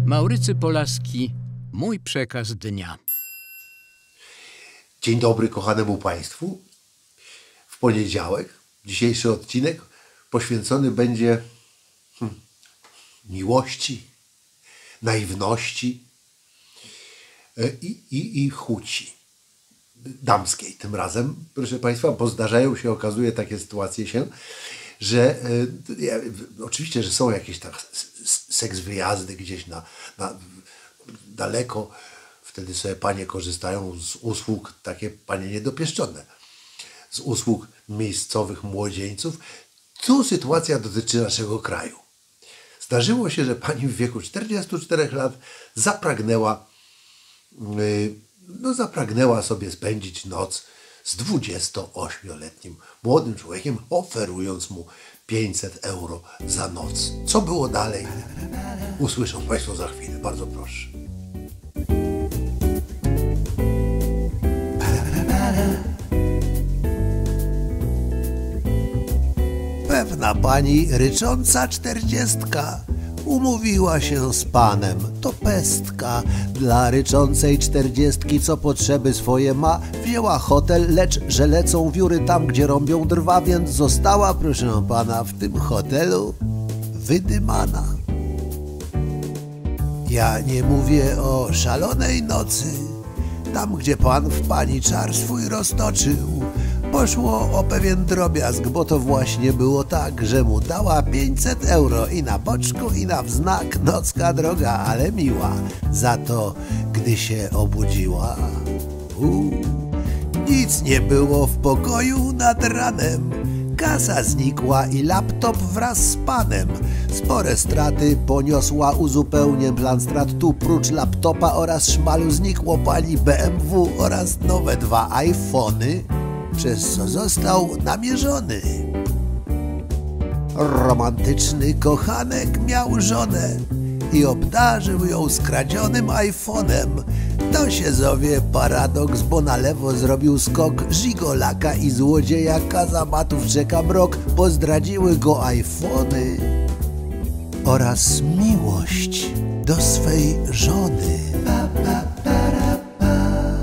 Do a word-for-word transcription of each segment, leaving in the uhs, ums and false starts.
Maurycy Polaski, mój przekaz dnia. Dzień dobry kochanemu Państwu. W poniedziałek dzisiejszy odcinek poświęcony będzie hmm, miłości, naiwności i, i, i chuci damskiej tym razem, proszę Państwa, bo zdarzają się, okazuje takie sytuacje się, że e, ja, oczywiście, że są jakieś tak seks wyjazdy gdzieś na, na daleko, wtedy sobie panie korzystają z usług, takie panie niedopieszczone, z usług miejscowych młodzieńców. Tu sytuacja dotyczy naszego kraju. Zdarzyło się, że pani w wieku czterdziestu czterech lat zapragnęła, yy, no zapragnęła sobie spędzić noc z dwudziestoośmioletnim młodym człowiekiem, oferując mu pięćset euro za noc. Co było dalej? Usłyszą Państwo za chwilę. Bardzo proszę. Pewna pani rycząca czterdziestka umówiła się z panem, to pestka. Dla ryczącej czterdziestki, co potrzeby swoje ma, wzięła hotel, lecz że lecą wióry tam, gdzie rąbią drwa, więc została, proszę pana, w tym hotelu wydymana. Ja nie mówię o szalonej nocy, tam gdzie pan w pani czar swój roztoczył. Poszło o pewien drobiazg, bo to właśnie było tak, że mu dała pięćset euro i na boczku, i na wznak. Nocka droga, ale miła. Za to, gdy się obudziła, uu, nic nie było w pokoju nad ranem. Kasa znikła i laptop wraz z panem. Spore straty poniosła, uzupełnię plan strat. Tu prócz laptopa oraz szmalu znikło pani B M W oraz nowe dwa iPhony, przez co został namierzony. Romantyczny kochanek miał żonę i obdarzył ją skradzionym iPhone'em. To się zowie paradoks, bo na lewo zrobił skok żigolaka i złodzieja, kazamatów czeka mrok, bo zdradziły go iPhony oraz miłość do swej żony. Pa, pa, para, pa.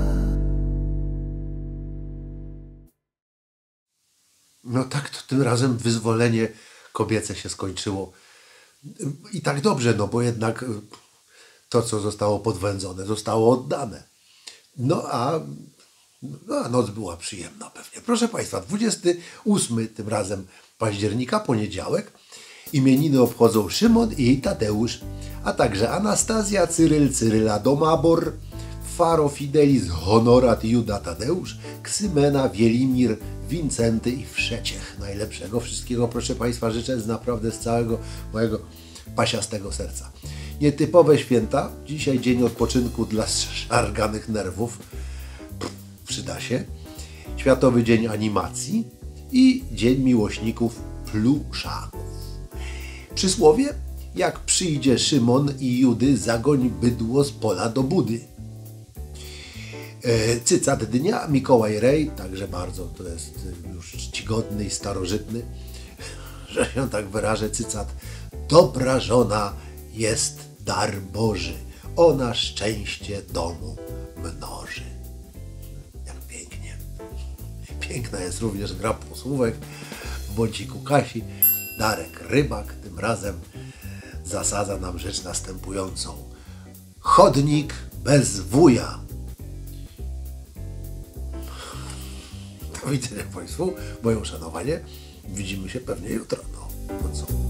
No tak to tym razem wyzwolenie kobiece się skończyło. I tak dobrze, no bo jednak to, co zostało podwędzone, zostało oddane. No a, no a noc była przyjemna pewnie. Proszę Państwa, dwudziestego ósmego tym razem października, poniedziałek, imieniny obchodzą Szymon i Tadeusz, a także Anastazja, Cyryl, Cyryla, Domabor, Faro, Fidelis, Honorat, Juda, Tadeusz, Ksymena, Wielimir, Wincenty i Wszeciech. Najlepszego wszystkiego, proszę Państwa, życzę z naprawdę z całego mojego pasiastego serca. Nietypowe święta. Dzisiaj dzień odpoczynku dla szarganych nerwów. Pff, przyda się. Światowy Dzień Animacji i Dzień Miłośników Pluszaków. Przysłowie: jak przyjdzie Szymon i Judy, zagoń bydło z pola do budy. E, cycat dnia Mikołaj Rej, także bardzo to jest już czcigodny i starożytny, że się tak wyrażę, cycat: dobra żona jest dar Boży, ona szczęście domu mnoży. Jak pięknie. Piękna jest również gra półsłówek w bąciku Kasi. Darek Rybak tym razem zasadza nam rzecz następującą: chodnik bez wuja. Do widzenia Państwu, moje uszanowanie. Widzimy się pewnie jutro. No, no co?